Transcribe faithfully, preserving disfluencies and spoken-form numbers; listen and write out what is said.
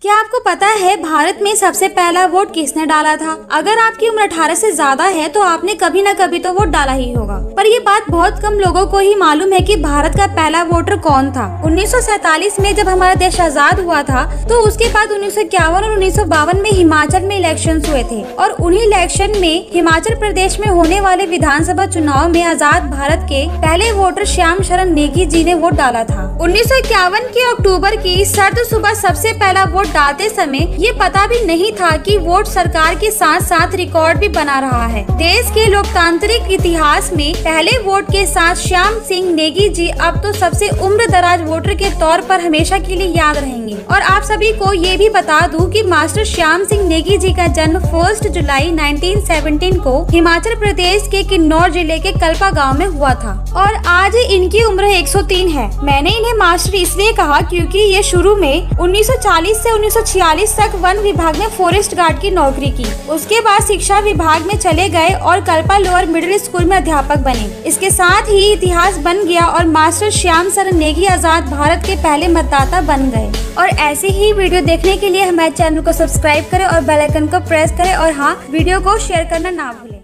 क्या आपको पता है भारत में सबसे पहला वोट किसने डाला था? अगर आपकी उम्र अठारह से ज्यादा है तो आपने कभी न कभी तो वोट डाला ही होगा, पर ये बात बहुत कम लोगों को ही मालूम है कि भारत का पहला वोटर कौन था। उन्नीस सौ सैतालीस में जब हमारा देश आजाद हुआ था तो उसके बाद उन्नीस सौ इक्यावन और उन्नीस सौ बावन में हिमाचल में इलेक्शन हुए थे और उन्हीं इलेक्शन में हिमाचल प्रदेश में होने वाले विधानसभा चुनाव में आजाद भारत के पहले वोटर श्याम शरण नेगी जी ने वोट डाला था। उन्नीस सौ इक्यावन के अक्टूबर की सर्द सुबह सबसे पहला वोट डालते समय ये पता भी नहीं था कि वोट सरकार के साथ साथ रिकॉर्ड भी बना रहा है। देश के लोकतांत्रिक इतिहास में पहले वोट के साथ श्याम सिंह नेगी जी अब तो सबसे उम्र दराज वोटर के तौर पर हमेशा के लिए याद रहेंगे। और आप सभी को ये भी बता दूं कि मास्टर श्याम सिंह नेगी जी का जन्म फर्स्ट जुलाई उन्नीस सौ सत्रह को हिमाचल प्रदेश के किन्नौर जिले के कल्पा गाँव में हुआ था और आज इनकी उम्र एक सौ तीन है। मैंने इन्हें मास्टर इसलिए कहा क्योंकि ये शुरू में उन्नीस सौ चालीस से उन्नीस सौ छियालीस तक वन विभाग में फॉरेस्ट गार्ड की नौकरी की। उसके बाद शिक्षा विभाग में चले गए और कल्पा लोअर मिडिल स्कूल में अध्यापक बने। इसके साथ ही इतिहास बन गया और मास्टर श्याम शरण नेगी आजाद भारत के पहले मतदाता बन गए। और ऐसे ही वीडियो देखने के लिए हमारे चैनल को सब्सक्राइब करें और बेल आइकन को प्रेस करें और हाँ, वीडियो को शेयर करना ना भूलें।